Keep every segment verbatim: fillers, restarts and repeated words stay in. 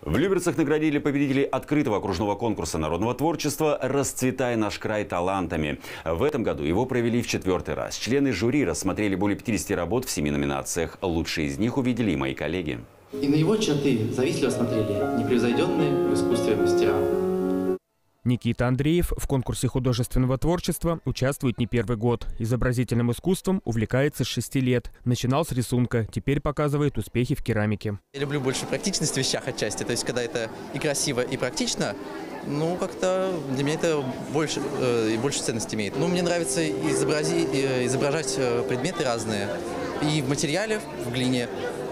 В Люберцах наградили победителей открытого окружного конкурса народного творчества «Расцветай наш край талантами». В этом году его провели в четвертый раз. Члены жюри рассмотрели более пятидесяти работ в семи номинациях. Лучшие из них увидели и мои коллеги. И на его черты завистливо смотрели непревзойденные в искусстве мастера. Никита Андреев в конкурсе художественного творчества участвует не первый год. Изобразительным искусством увлекается с шести лет. Начинал с рисунка, теперь показывает успехи в керамике. Я люблю больше практичность в вещах отчасти, то есть когда это и красиво, и практично, ну как-то для меня это больше, э, больше ценности имеет. Ну, мне нравится изобрази, э, изображать предметы разные и в материале, в глине,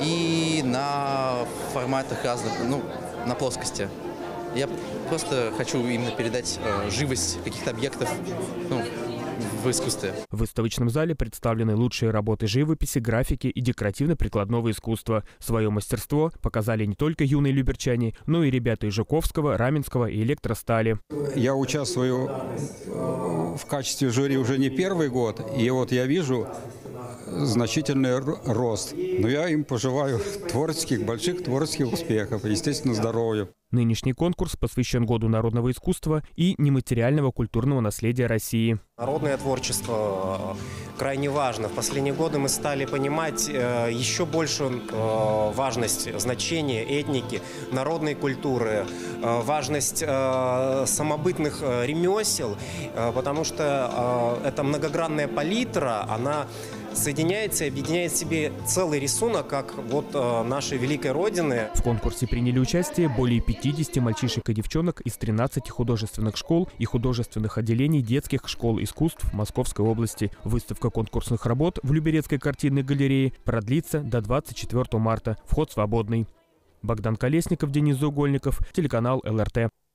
и на форматах разных, ну, на плоскости. Я просто хочу именно передать э, живость каких-то объектов, ну, в искусстве. В выставочном зале представлены лучшие работы живописи, графики и декоративно-прикладного искусства. Свое мастерство показали не только юные люберчане, но и ребята из Жуковского, Раменского и Электростали. Я участвую в качестве жюри уже не первый год, и вот я вижу значительный рост. Но я им пожелаю творческих, больших творческих успехов, естественно, здоровья. Нынешний конкурс посвящен Году народного искусства и нематериального культурного наследия России. Народное творчество крайне важно. В последние годы мы стали понимать еще большую важность значения этники, народной культуры, важность самобытных ремесел, потому что эта многогранная палитра, она соединяется и объединяет в себе целый рисунок, как вот нашей великой Родины. В конкурсе приняли участие более пятидесяти мальчишек и девчонок из тринадцати художественных школ и художественных отделений детских школ искусств Московской области. Выставка конкурсных работ в Люберецкой картинной галерее продлится до двадцать четвёртого марта. Вход свободный. Богдан Колесников, Денис Заугольников, телеканал эл эр тэ.